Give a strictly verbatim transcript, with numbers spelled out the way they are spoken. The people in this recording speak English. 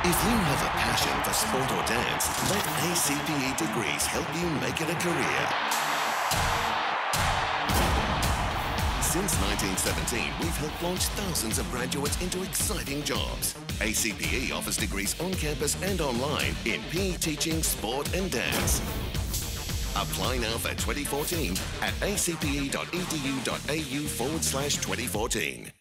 If you have a passion for sport or dance, let A C P E Degrees help you make it a career. Since nineteen seventeen, we've helped launch thousands of graduates into exciting jobs. A C P E offers degrees on campus and online in P E teaching, sport and dance. Apply now for twenty fourteen at acpe.edu.au forward slash twenty fourteen.